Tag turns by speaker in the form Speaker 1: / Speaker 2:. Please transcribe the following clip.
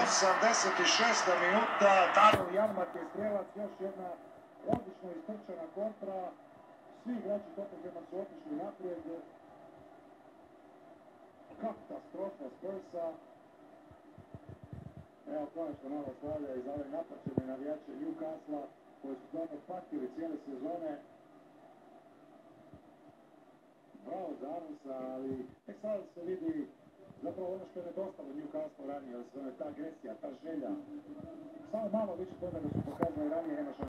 Speaker 1: 86. minuta, Daniel Janmat je strijelac, još jedna odlično istrčana kontra. Svi igrači Tottenhama su otišli naprijed. Katastrofa Spursa. Evo konačno malo slavlja i za ove napačene navijače Newcastle koji su stvarno patili cijele sezone. Bravo za Aronsa, ali tek sada se vidi zapravo ono što je nedostalo Newcastle ranije, ta agresija, ta želja. Samo malo više toga da su pokazali ranije, nema